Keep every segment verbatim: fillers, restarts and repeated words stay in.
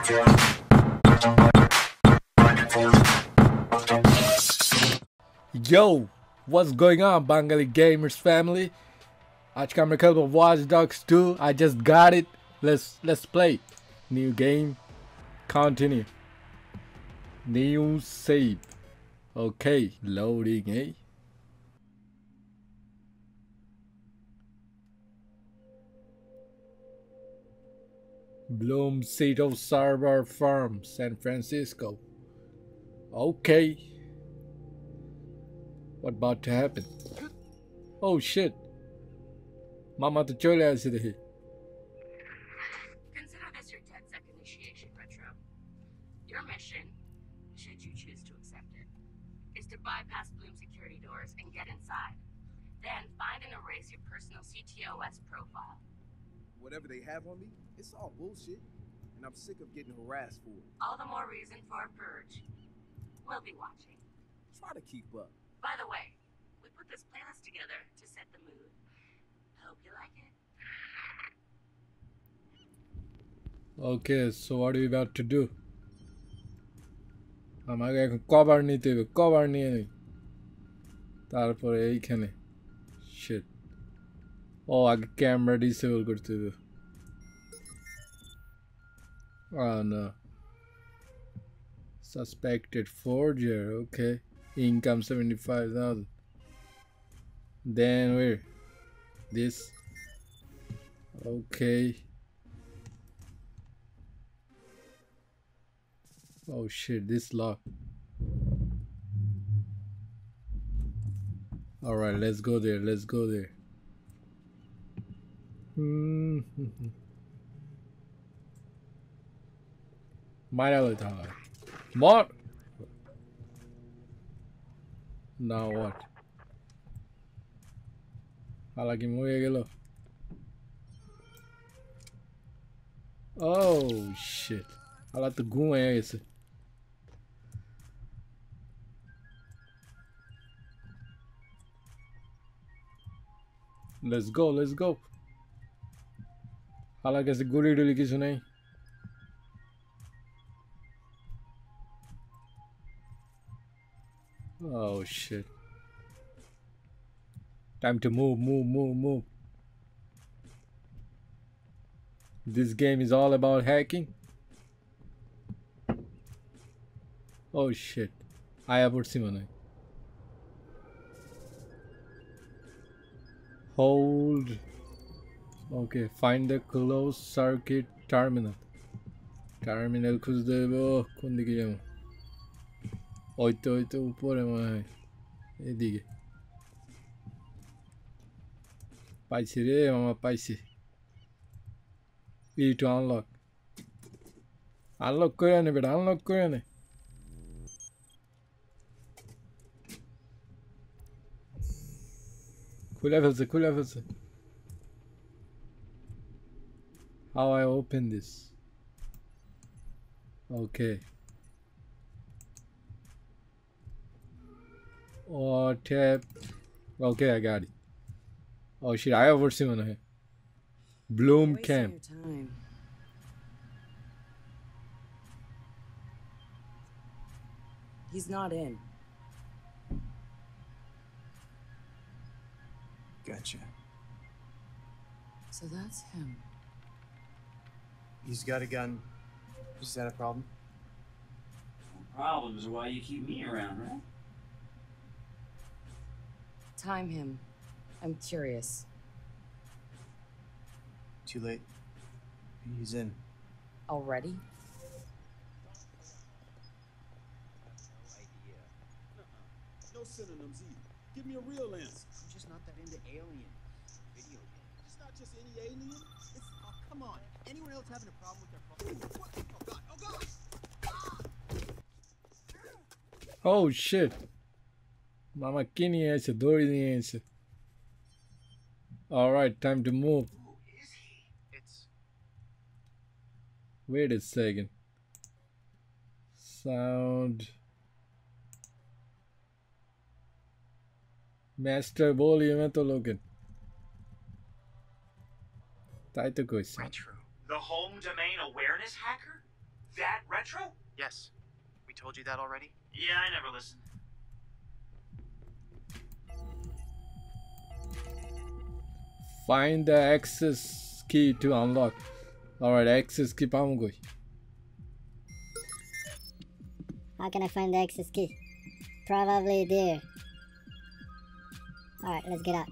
Yo, what's going on, Bengali Gamers family? आज का मेरे ख्याल Watch Dogs two. I just got it. Let's let's play. New game. Continue. New save. Okay, loading, eh? Bloom City Server Farm, San Francisco. Okay. What about to happen? Oh shit. Mama to chole aise rahi. Consider this your DedSec initiation, Retro. Your mission, should you choose to accept it, is to bypass Bloom security doors and get inside. Then find and erase your personal C T O S profile. Whatever they have on me, it's all bullshit. And I'm sick of getting harassed for it. All the more reason for a purge. We'll be watching. Try to keep up. By the way, we put this playlist together to set the mood. Hope you like it. Okay, so what are we about to do? আমাকে এখন cover নিতে হবে, cover নিয়ে নেই। তারপরে এইখানে shit. ও আগে camera disable করতে হবে। Oh no. Suspected forger, okay. Income seventy-five thousand. Then where? This. Okay. Oh shit, this lock. Alright, let's go there, let's go there. Mm-hmm. My time. More. Now what? Halaki muye gelo. Oh shit. Hala to ghum hai ese. Let's go, let's go. Hala kaise guri duli kichu nahi. Oh shit. Time to move, move, move, move. This game is all about hacking. Oh shit. I have Simone. Hold. Okay, find the closed circuit terminal. Terminal খুঁজতে হবে কোন দিকে যাব? ওই তো ওই তো উপরে মনে হয় এদিকে পাইছি রে মামা পাইছি ই টু আনলক আনলক করে নে বেটা আনলক করে নে খুলে ফেলছে খুলে ফেলছে how I open this okay or tap okay I got it oh shit I have seen one here Bloom Camp He's not in. Gotcha. So that's him. He's got a gun. Is that a problem? Problems are why you keep me around, right? Time him. I'm curious. Too late. He's in. Already? No synonyms either. Give me a real answer. I'm just not that into aliens. Video games. It's not just any alien. It's oh come on. Anyone else having a problem with their phone? What? Oh god! Oh god! oh shit Mama kini aise dori niye aise all right time to move Who is he? It's wait a second sound master volume to logan তাই তো কইছি Retro, the home domain awareness hacker? that retro? Yes. We told you that already? Yeah, I never listened. Find the access key to unlock. Alright, access key पाऊँ कोई. How can I find the access key? Probably there. Alright, let's get out.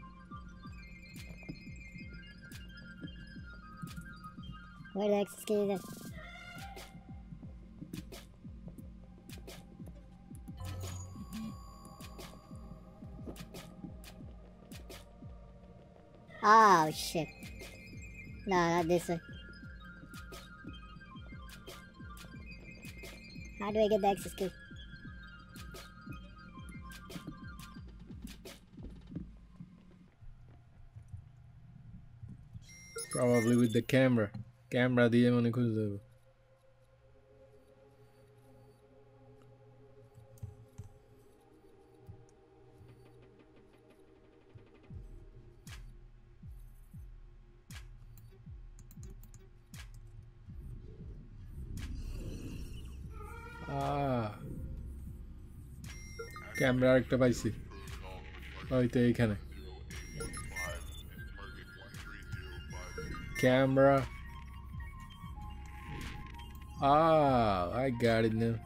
Where the access key is? Oh shit. No, not this one. How do I get the access key? Probably with the camera. Camera दिए मैंने खुद से. Ah. Camera একটা পাইছি. ওইতো এইখানে. Camera. Ah, I got it now.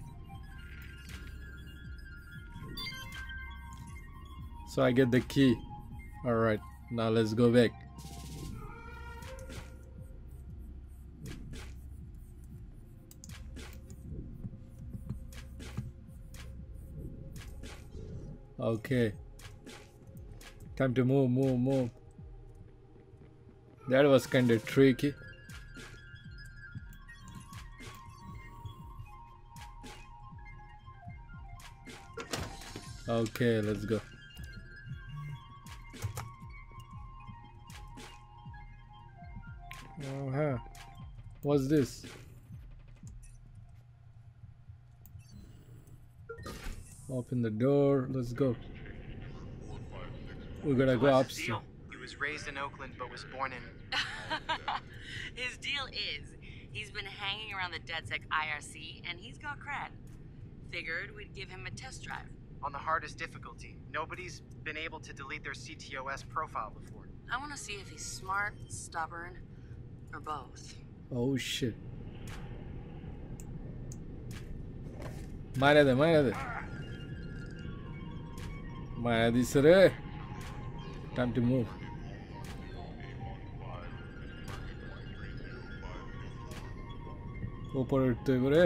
So I get the key. Alright, now let's go back. Okay. Time to move, move, move. That was kind of tricky. Okay, let's go. Oh, huh. What's this? Open the door. Let's go. We're gonna go What's the upstairs. deal? He was raised in Oakland but was born in... His deal is, he's been hanging around the DedSec I R C, and he's got cred. Figured we'd give him a test drive. on the hardest difficulty. Nobody's been able to delete their C T O S profile before. I want to see if he's smart, stubborn, or both. Oh shit. Márade, márade. Márade, sir. Time to move. উপরে উঠতে করে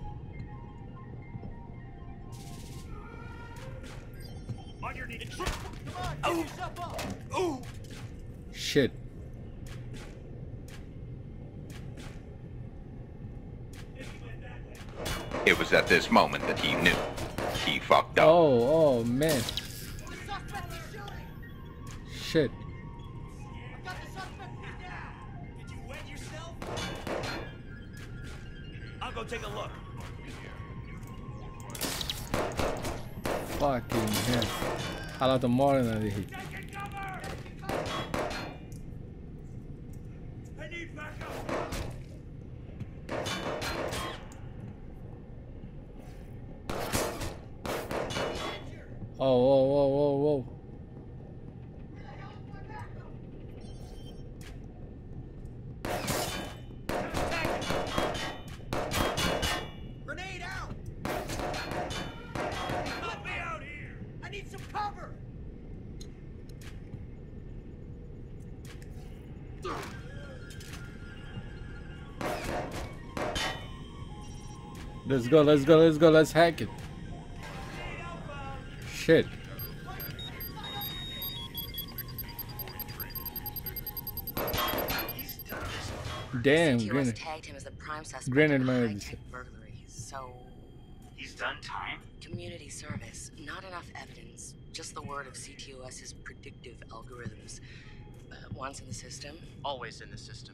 shit. It was at this moment that he knew. He fucked up. Oh, oh man. Shit. Did you wet yourself? I'll go take a look. Fucking hell. Alla de morgonen är det hit. I need backup. Oh, whoa, whoa, whoa, whoa. Grenade out! Let me out here! I need some cover! Let's go, let's go, let's go, let's hack it. Shit. Damn, C T O S grenade. tagged him as the prime suspect Grenade in man. high-tech burglary. So, He's done time? community service. Not enough evidence. Just the word of CTOS's predictive algorithms. Uh, once in the system, Always in the system.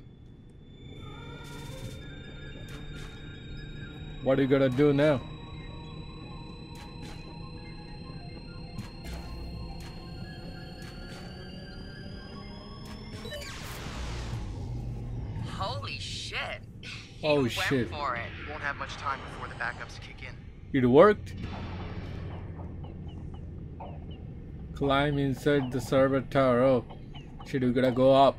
What are you gonna do now? holy shit. Oh Oh you shit. went for it. We won't have much time before the backups kick in. It worked. Climb inside the server tower. Oh shit, we gotta go up.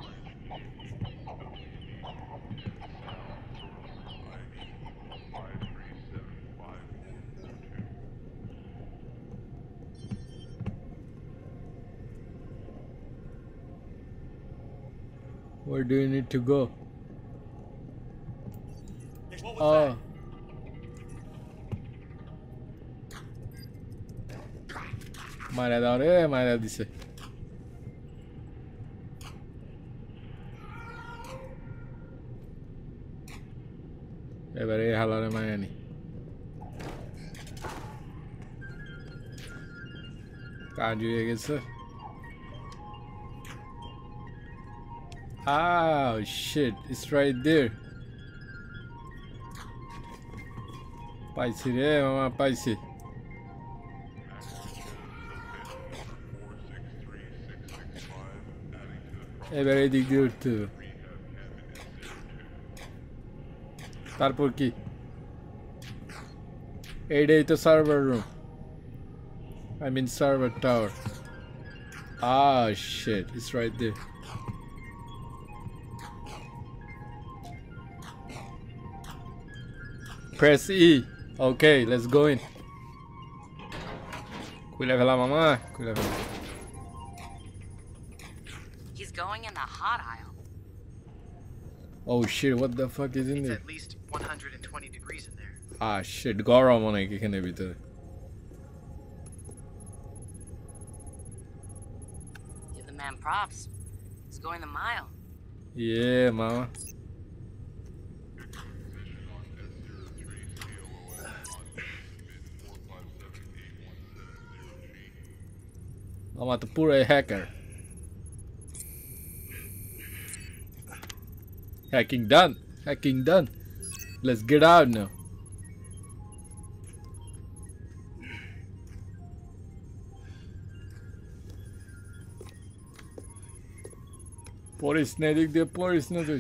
Where do you need to go? Oh. মারা দাও রে, মারা দিছে। এবারে হালারে মায়ানি। কাজ হয়ে গেছে। Oh shit, it's right there. পাইছি রে মামা, পাইছি। এবারে এদিক দিয়ে উঠতে হবে। তারপর কি? এইটাই তো server room. I mean server tower. Ah shit, it's right there. Press E. Okay, let's go in. খুলে ফেলা মামা, খুলে ফেলা। He's going in the hot aisle. Oh shit, what the fuck is in It's there? at least one hundred twenty degrees in there. Ah shit, গরম অনেক এখানে ভিতরে। Give the man props. He's going the mile. Yeah, mama. I'm at the pure hacker. Hacking done. Hacking done. Let's get out now. Police nedik diye polis nedik.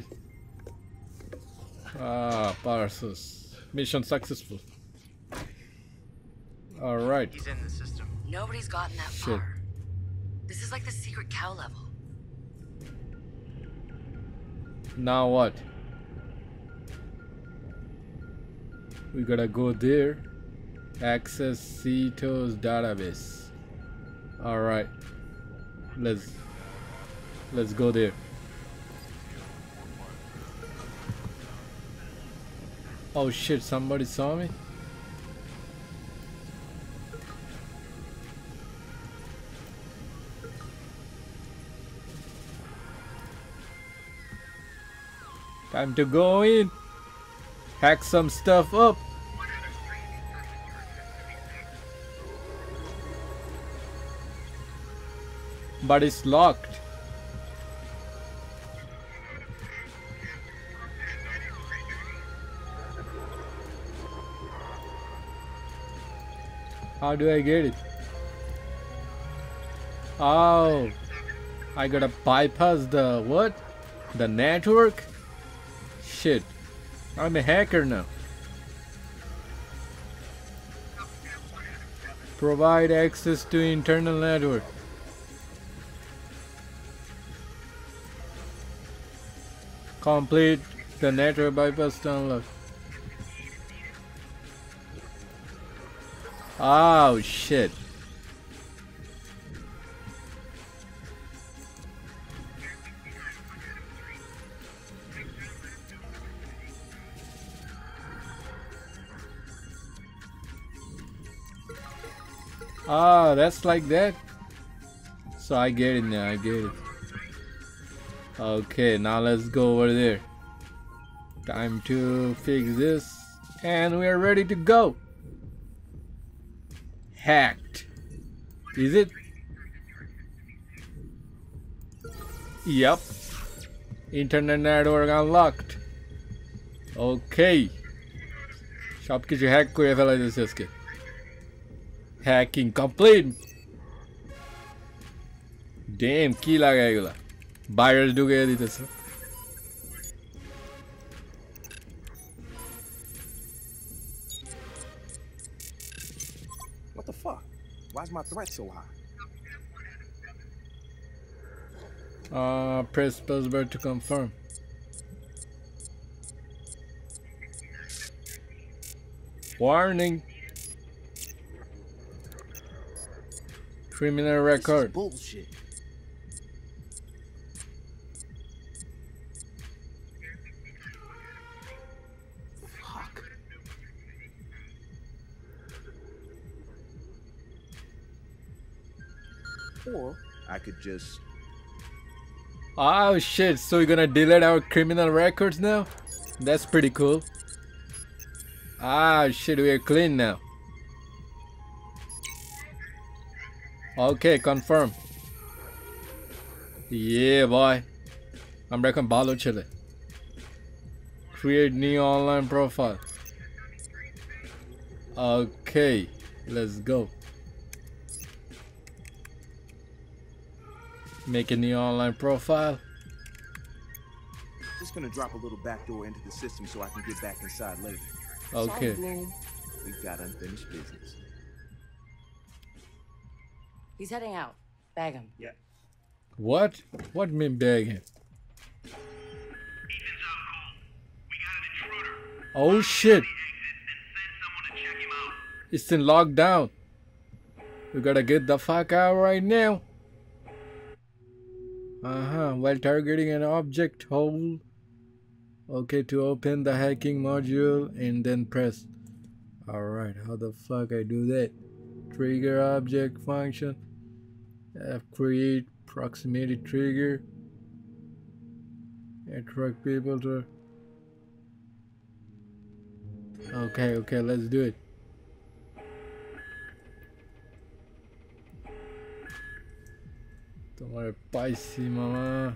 Ah, parcels. Mission successful. All right. He's in the system. Nobody's gotten that Shit. far. This is like the secret cow level. Now what? We gotta go there. Access Cito's database. All right. Let's let's go there. Oh shit! Somebody saw me. Time to go in. Hack some stuff up. But it's locked. How do I get it? Oh, I gotta bypass the what? The network? Shit, I'm a hacker now. Provide access to internal network. Complete the network bypass download. Oh shit. Ah, that's like that. So I get it now, I get it. Okay, now let's go over there. Time to fix this. And we are ready to go. Hacked. Is it? Yep. Internet network unlocked. Okay. সব কিছু hack করে ফেলা যাচ্ছে আজকে। Hacking complete. Damn, কি লাগায় এগুলা? Virus ঢুকিয়ে দিতেছে। the fuck? Why's my threat so high? Uh, press spacebar to confirm. Warning. Criminal record. Bullshit. Fuck. Or I could just. Oh shit, so you're gonna delete our criminal records now? That's pretty cool. Ah shit, we are clean now. Okay, confirm. Yeah boy. I'm reckon balo chile. Create new online profile. Okay, let's go. Make a new online profile. Just gonna drop a little backdoor into the system so I can get back inside later. Okay. We've got unfinished business. He's heading out. Bag him. Yeah. What? What mean bag him? Oh shit. It's in lockdown. We gotta get the fuck out right now. Uh-huh. While targeting an object, hold. Okay, to open the hacking module and then press. Alright, how the fuck I do that? Trigger object function. F create proximity trigger. Attract people to. Okay, okay, let's do it. तुम्हारे पाइसी मामा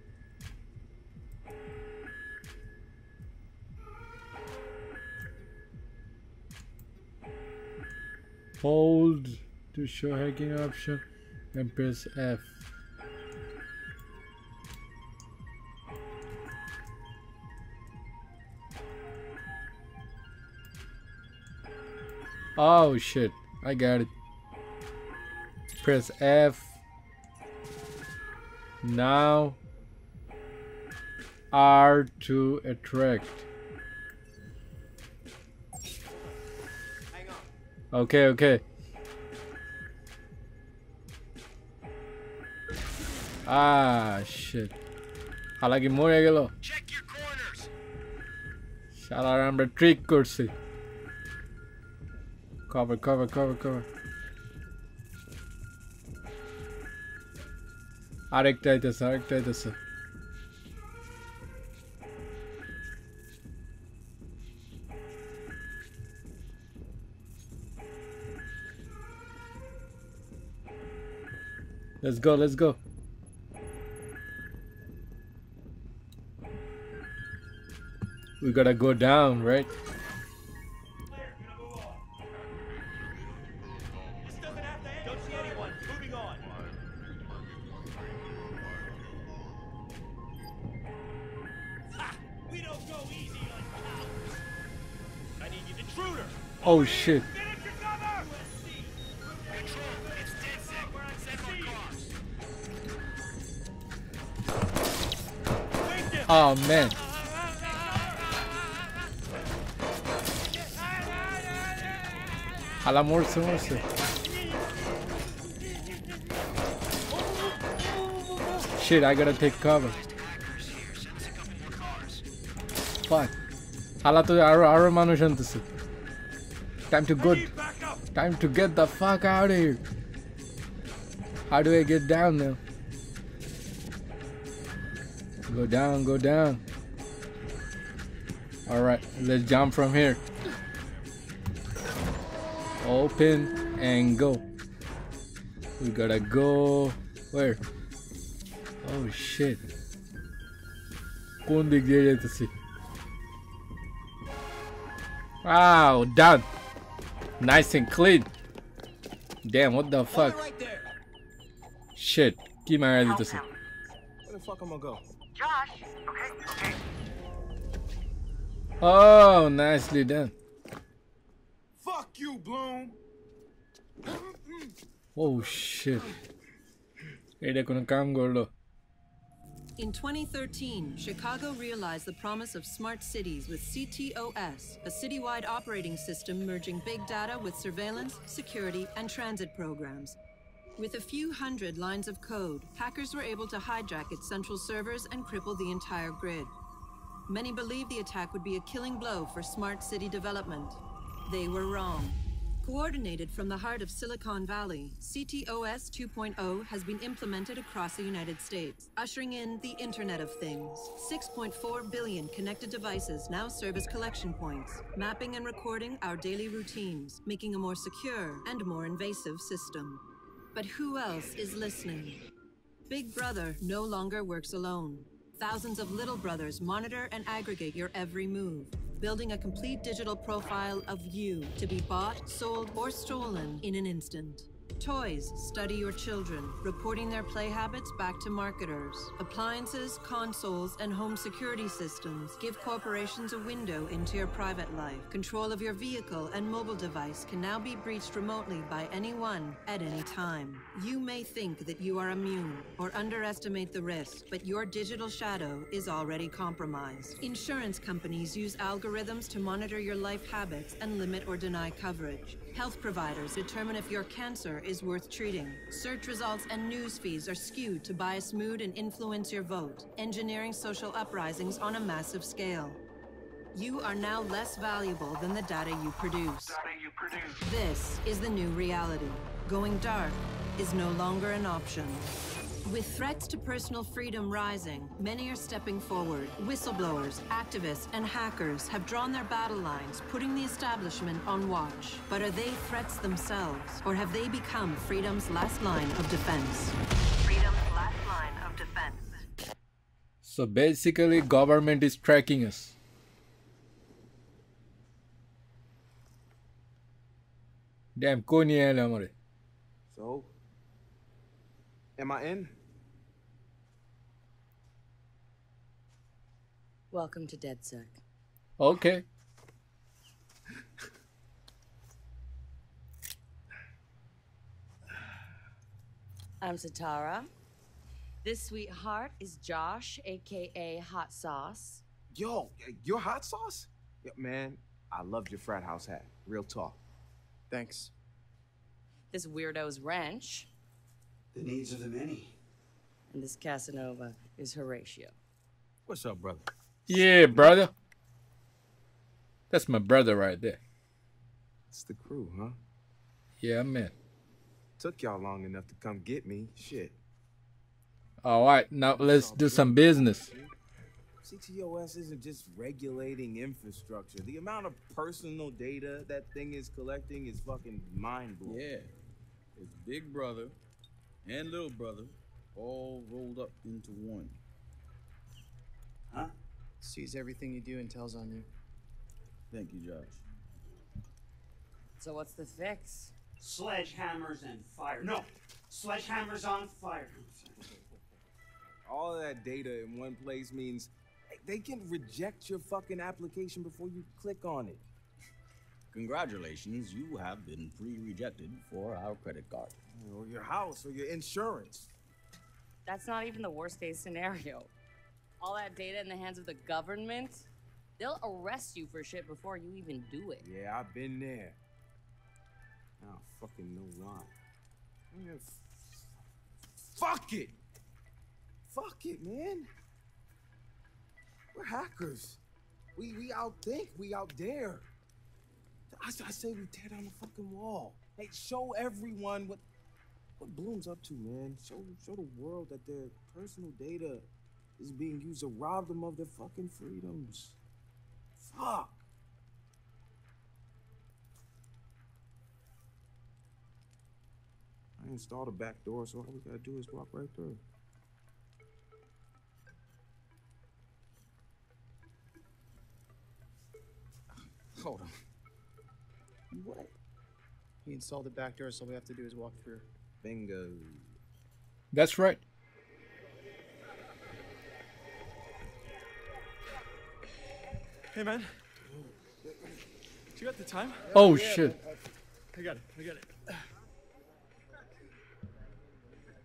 hold to show hacking option and press F. Oh shit, I got it. Press F. Now R to attract. Hang on. Okay, okay. Ah shit. হালাকি মরে গেল। Check your corners. শালার আমরা trick করছি। Cover, cover, cover, cover. আরেকটা আইতেছে, আরেকটা আইতেছে। Let's go, let's go. We gotta go down, right? Don't see anyone. Moving on. Ha! We don't go easy on cows. I need you, intruder. Oh shit. Get into cover. Control. It's dead sick. Send more cars. Wait there. Oh man. Hala morse, morse. Shit, I gotta take cover. Fuck. Hala to aro aro manush antese. Time to go. Time to get the fuck out of here. How do I get down now? Go down, go down. Alright, let's jump from here. Open and go. We gotta go. Where? Oh shit. কোন দিক দিয়ে যেতেছি? Wow, done. Nice and clean. Damn, what the fuck? Right there. Shit. কি মারা দিতেছে? Where the fuck am I gonna go? Josh, okay, okay. Oh, nicely done. Fuck you, Bloom. Oh shit. এটা কোনো কাম করলো। In twenty thirteen, Chicago realized the promise of smart cities with C T O S, a citywide operating system merging big data with surveillance, security, and transit programs. With a few hundred lines of code, hackers were able to hijack its central servers and cripple the entire grid. Many believed the attack would be a killing blow for smart city development. They were wrong. Coordinated from the heart of Silicon Valley, C T O S two point oh has been implemented across the United States, ushering in the Internet of Things. six point four billion connected devices now serve as collection points, mapping and recording our daily routines, making a more secure and more invasive system. But who else is listening? Big Brother no longer works alone. Thousands of little brothers monitor and aggregate your every move, building a complete digital profile of you to be bought, sold, or stolen in an instant. Toys study your children, reporting their play habits back to marketers. Appliances, consoles, and home security systems give corporations a window into your private life. Control of your vehicle and mobile device can now be breached remotely by anyone at any time. You may think that you are immune or underestimate the risk, but your digital shadow is already compromised. Insurance companies use algorithms to monitor your life habits and limit or deny coverage. Health providers determine if your cancer is worth treating. Search results and news feeds are skewed to bias mood and influence your vote, engineering social uprisings on a massive scale. You are now less valuable than the data you produce. This is the new reality. Going dark is no longer an option. With threats to personal freedom rising, many are stepping forward. Whistleblowers, activists, and hackers have drawn their battle lines, putting the establishment on watch. But are they threats themselves, or have they become freedom's last line of defense? Freedom's last line of defense. So basically, government is tracking us. Damn, koni aile amare. So, am I in? Welcome to DedSec. Okay. I'm Satara. This sweetheart is Josh, aka Hot Sauce. Yo, you're Hot Sauce? Yeah, man, I loved your frat house hat. Real talk. Thanks. This weirdo's Wrench. The needs of the many. And this Casanova is Horatio. What's up, brother? Yeah, brother. That's my brother right there. It's the crew, huh? Yeah, man. Took y'all long enough to come get me. Shit. All right, now let's do some business. C T O S isn't just regulating infrastructure. The amount of personal data that thing is collecting is fucking mind-blowing. Yeah. It's Big Brother and Little Brother all rolled up into one. Huh? Sees everything you do and tells on you. Thank you, Josh. So what's the fix? Sledgehammers and fire. No! Sledgehammers on fire. All of that data in one place means they can reject your fucking application before you click on it. Congratulations, you have been pre-rejected for our credit card. Or your house, or your insurance. That's not even the worst case scenario. All that data in the hands of the government, they'll arrest you for shit before you even do it. Yeah, I've been there. I don't fucking know why. Man, f- fuck it! Fuck it, man. We're hackers. We we outthink, we out dare. I, I say we tear down the fucking wall. Hey, show everyone what what Bloom's up to, man. Show show the world that their personal data is being used to rob them of their fucking freedoms. Fuck. I installed a back door, so all we gotta do is walk right through. Hold on. What? He installed the back door, so all we have to do is walk through. Bingo. That's right. Hey, man. Do you got the time? Oh, shit. I got it. I got it.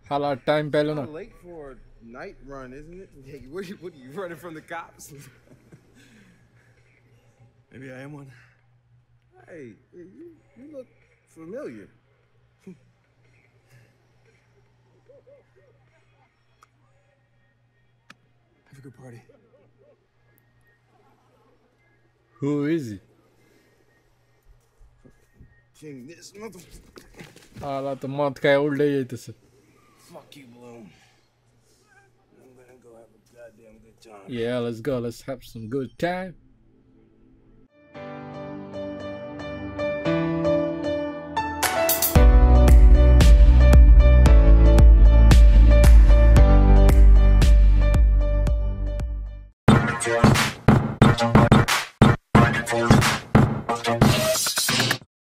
हालार time पहले ना Late for a night run, isn't it? Hey, what are you, what are you running from the cops? Maybe I am one. Hey, you, you look familiar. Have a good party. Who is he? King, this motherfucker. Hala तो मत काय उल्टे जाते Fuck you, Bloom. I'm gonna go have a goddamn good time. Yeah, let's go. Let's have some good time.